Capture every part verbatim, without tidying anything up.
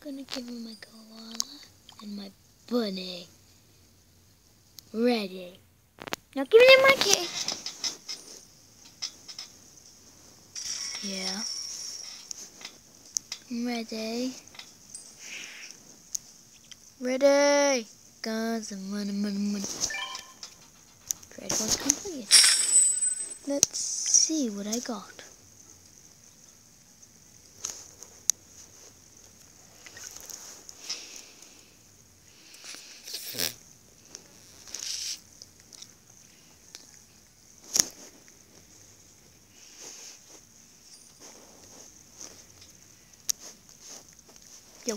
gonna give him my koala and my bunny. Ready. Now give him my cake. Yeah. I'm ready. Ready. Guys, I'm running, running, running. Trade was complete. Let's see what I got. Yo.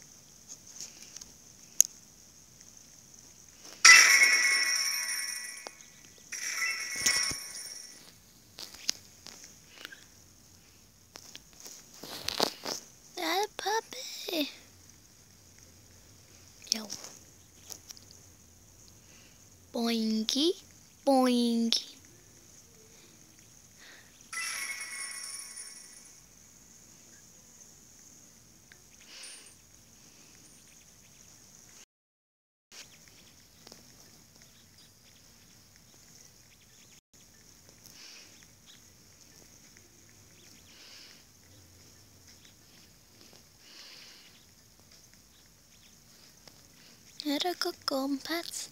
That a puppy. Yo. Boinky, boinky. Had I got golden pets?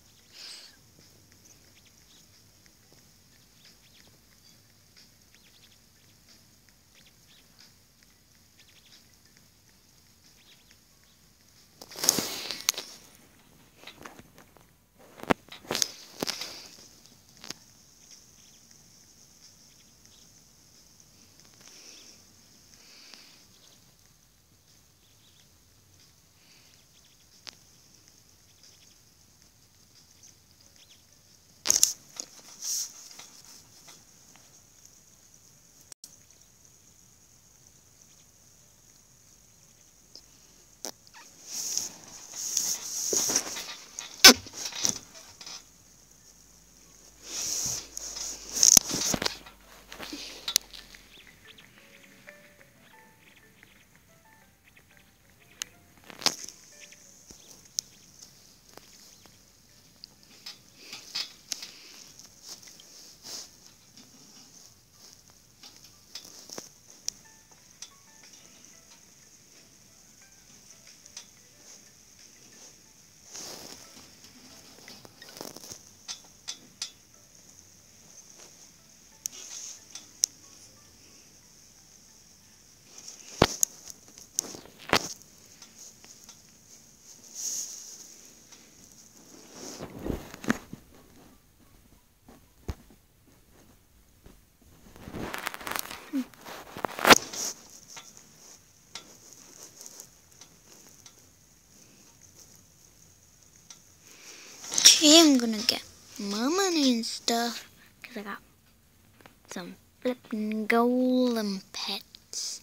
Okay, I'm gonna get my money and stuff because I got some flippin' golden pets.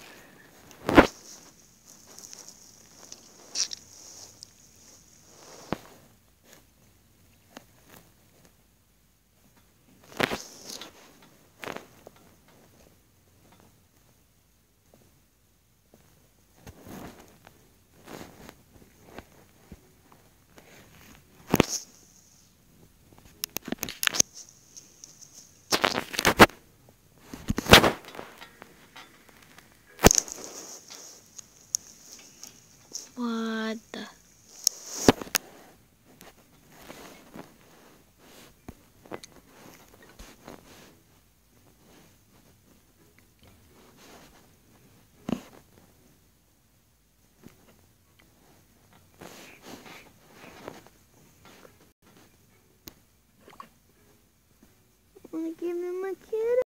What the? Wanna give me my kitty?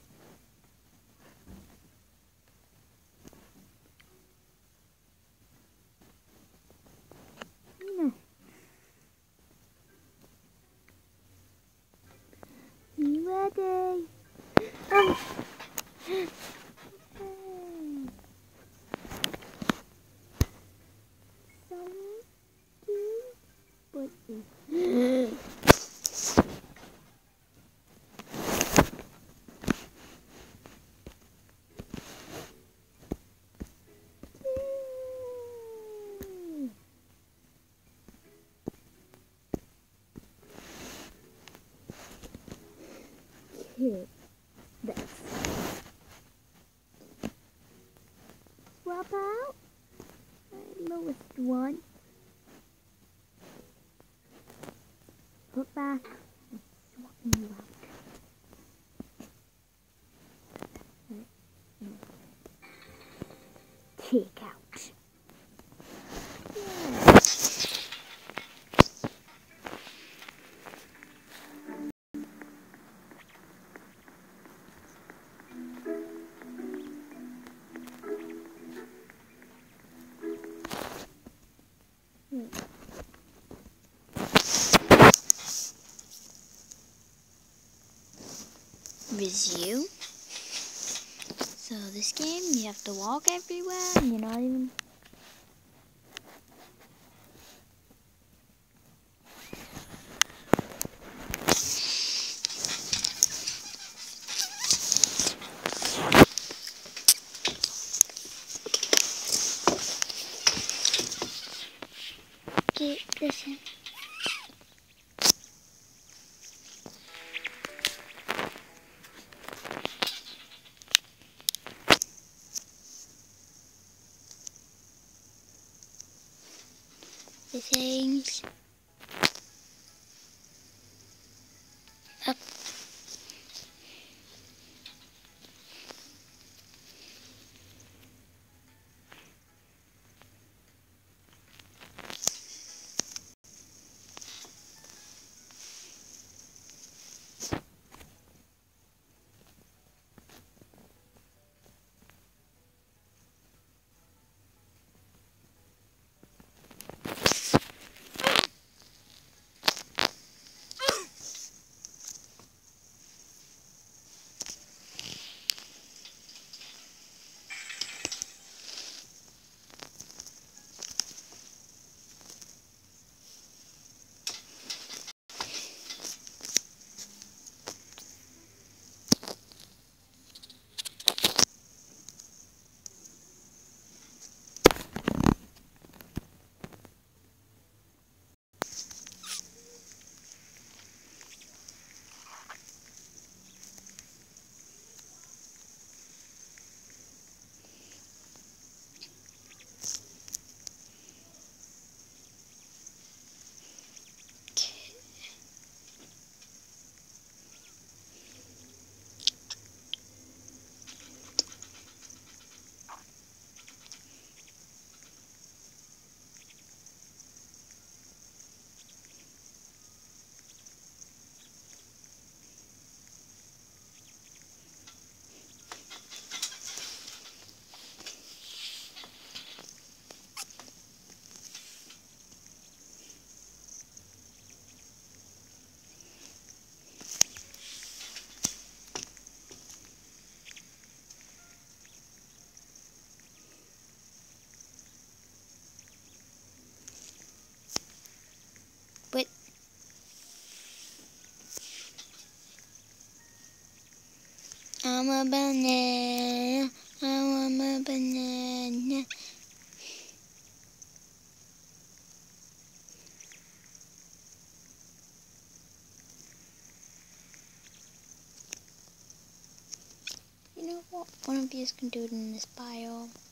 No. You ready? Um. pop out. My lowest one. Put back and swap you out. Kick out. Yeah. Resume. So this game, you have to walk everywhere, and you're not even... Get this in. The things up. But I'm a banana. I'm a banana. You know what? One of you can do it in this biome.